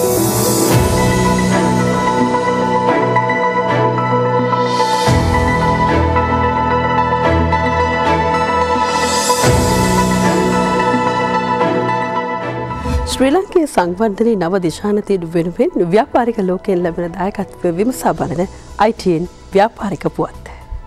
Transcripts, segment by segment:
ශ්‍රී ලංකේ සංවර්ධනයේ නව දිශානතියු වෙනුවෙන් ව්‍යාපාරික ලෝකයෙන් ලැබෙන දායකත්වය විමසා බලන ITN ව්‍යාපාරික පුවත්.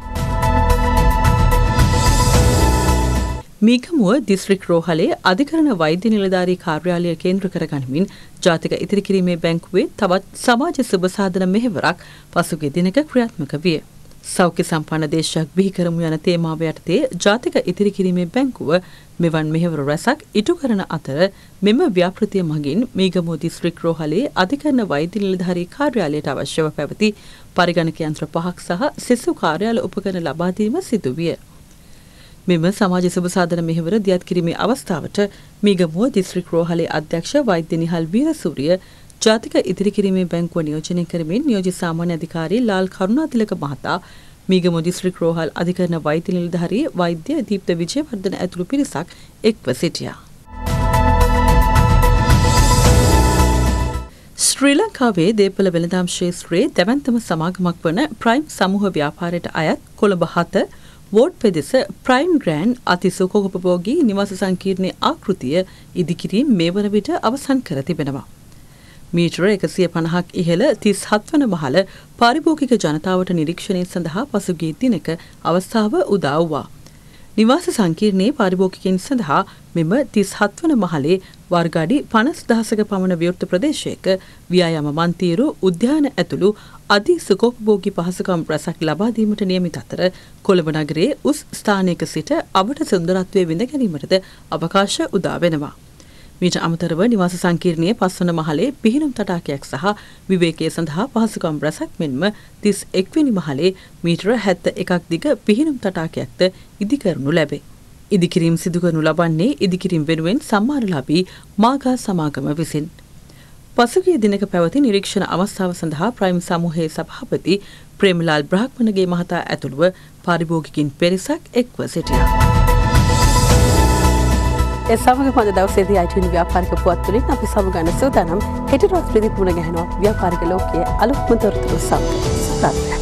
මීගමුව දිස්ත්‍රික් රෝහලේ අධිකරණ වෛද්‍ය නිලධාරී කාර්යාලය කේන්ද්‍ර කර ගනිමින් ජාතික ඉදිරි කිරීමේ බැංකුවේ තවත් සමාජ සුබ සාධන මෙහෙවරක් පසුගිය දිනක ක්‍රියාත්මක විය. සෞඛ්‍ය සම්පන්න දේශයක් බිහි කරමු යන තේමාව යටතේ ජාතික ඉදිරි කිරීමේ බැංකුව මෙවන් මෙහෙවර රැසක් ඉටු කරන අතර මෙම ව්‍යාපෘතිය මගින් මීගමුව දිස්ත්‍රික් රෝහලේ අධිකරණ වෛද්‍ය නිලධාරී කාර්යාලයට අවශ්‍යව පැවති පරිගණක යන්ත්‍ර 5ක් සහ සෙසු කාර්යාල උපකරණ ලබා දීම සිදු විය. මෙම සමාජ සුබ සාධන මෙහෙවර දියත් කිරීමේ අවස්ථාවට මීගමුව දිස්ත්‍රික් රෝහලේ අධ්‍යක්ෂ වෛද්‍ය නිහල් වීරසූරිය ජාතික ඉදිරි කිරීමේ බැංකුව නියෝජනය කරමින් නියෝජිත සාමාන්‍ය අධිකාරී ලාල් කරුණාතිලක මහතා මීගමුව දිස්ත්‍රික් රෝහල් අධිකරණ වෛද්‍ය නිලධාරී වෛද්‍ය දීප්ත විජේවර්ධන ඇතුළු පිරිසක් එක්ව සිටියා. ශ්‍රී ලංකාවේ දේපළ වෙළඳාම් ක්ෂේත්‍රයේ දැවැන්තම සමාගමක් වන ප්‍රයිම් සමූහ ව්‍යාපාරයට අයත් කොළඹ 7 වෝඩ් පෙදෙස ප්‍රයිම් ග්‍රෑන්ඩ් අති සුඛෝපභෝගී නිවාස සංකීර්ණයේ ආකෘතිය ඉදිකිරීම මේ වන විට අවසන් කර තිබෙනවා. මීටර 150ක් ඉහළ 37 වන මහල පාරිභෝගික ජනතාවට නිරීක්ෂණය සඳහා පසුගිය දිනක අවස්ථාව උදා වුණා. නිවාස සංකීර්ණයේ පාරිභෝගිකයන් සඳහා මෙම 37 වන මහලේ වර්ග අඩි 50000ක පමණ විවෘත ප්‍රදේශයක ව්‍යායාම මන්තිරු උද්‍යාන ඇතුළු අධි සුඛෝපභෝගී පහසුකම් රැසක් ලබා දීමට නියමිත අතර කොළඹ නගරයේ උස් ස්ථානයක සිට අවට සුන්දරත්වයේ විඳ ගැනීමටද අවකාශ උදා වෙනවා. මීට අමතරව නිවාස සංකීර්ණයේ 5 වන මහලේ පිහිනුම් තටාකයක් සහ විවේකයේ සඳහා පහසුකම් රැසක් මෙන්ම 31 වෙනි මහලේ මීටර 71ක් දිග පිහිනුම් තටාකයක්ද ඉදිකරනු ලැබේ. ඉදිකිරීම සිදු කරනු ලබන්නේ ඉදිකිරීම වෙනුවෙන් සම්මානලාභී මාගා සමාගම විසින්. පසුගිය දිනක පැවති නිරීක්ෂණ අවස්ථාව සඳහා ප්‍රයිම් සමූහයේ සභාපති ප්‍රේමලාල් බ්‍රහ්මණගේ මහතා ඇතුළුව පාරිභෝගිකින් පිරිසක් එක්ව සිටියා. ඒ සමග පද දවසේදී ITN ව්‍යාපාරික පුවත් තුළින් අපි සමගන්න සූදානම් හෙට රාත්‍රියේදී පුණ ගැහෙනවා ව්‍යාපාරික ලෝකයේ අලුත්ම තොරතුරු සමග.